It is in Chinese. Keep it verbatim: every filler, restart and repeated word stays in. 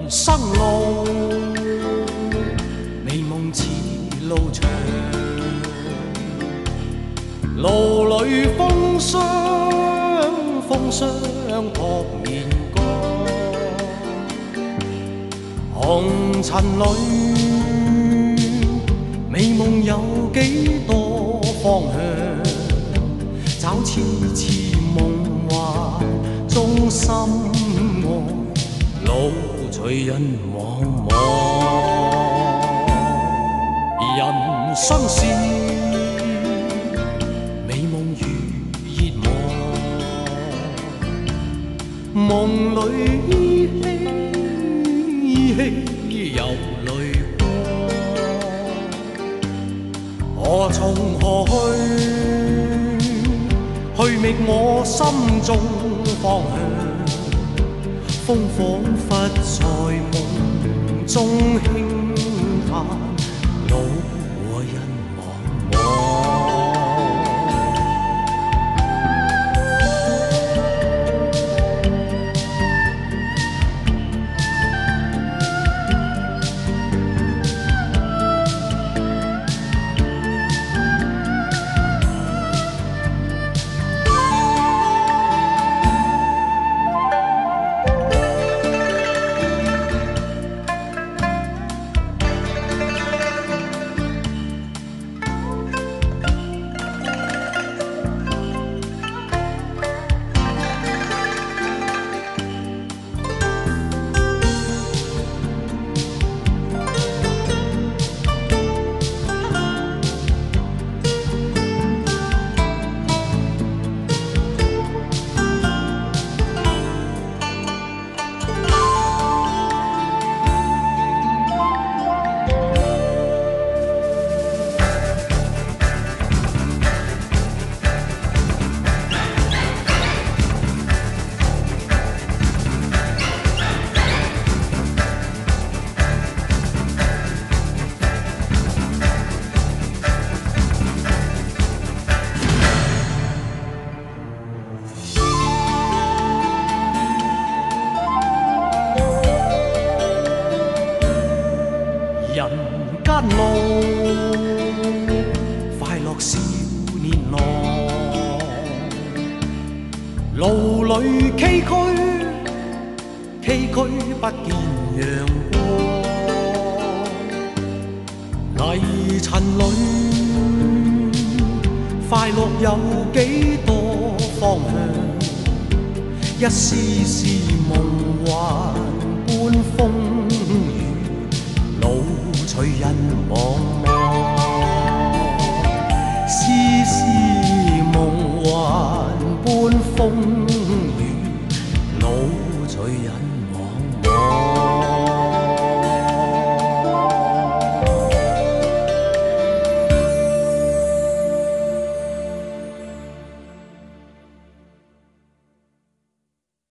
生路，美梦似路长，路里风霜，风霜扑面干，红尘里，美梦有几多方向？找痴痴梦幻中心爱，路随人茫茫。人生是美梦如热望，梦里依稀依稀有泪光。我从何去？去觅我心中方向。風彷彿在夢中輕嘆，路和人茫茫。人間路，快樂少年郎，路裏崎嶇，崎嶇不見陽光，泥塵裏，快樂有幾多方向？一絲絲夢幻般風雨，路隨人茫茫，絲絲夢幻般風